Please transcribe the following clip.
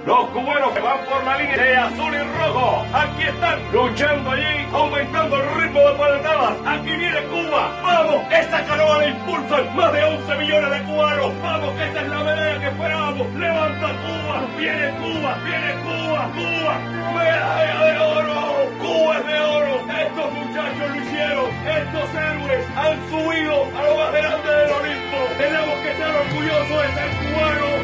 Los cubanos que van por la línea de azul y rojo. Aquí están luchando allí, aumentando el ritmo de paletadas. Aquí viene Cuba. Vamos, esta canoa la impulsan más de 11 millones de cubanos. Vamos, que esta es la medalla que esperábamos. Levanta Cuba. Viene Cuba. Viene Cuba. Cuba. Medalla de oro. Cuba es de oro. Estos muchachos lo hicieron. Estos héroes han subido a lo más grande del Olimpo. Tenemos que estar orgullosos de ser cubanos.